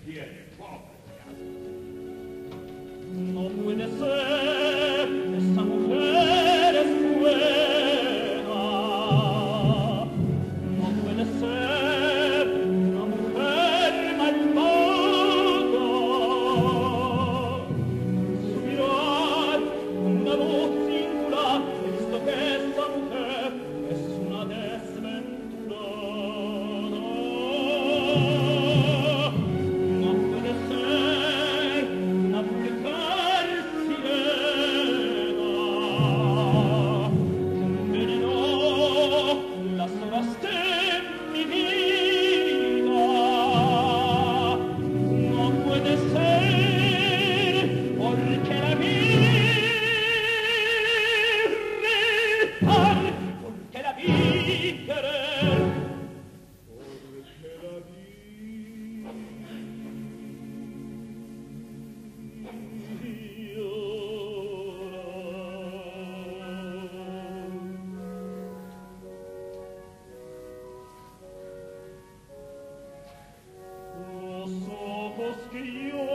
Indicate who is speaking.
Speaker 1: tiene pobre.
Speaker 2: No puede ser, esa mujer es buena. No puede ser una mujer malvada. Su mirar, una luz singular, he visto que esa mujer es una desventurada. No puede ser una mujer sirena que envenenó las horas de mi vida. No puede ser porque la vi rezar, porque la vi querer, porque la vi los ojos que yo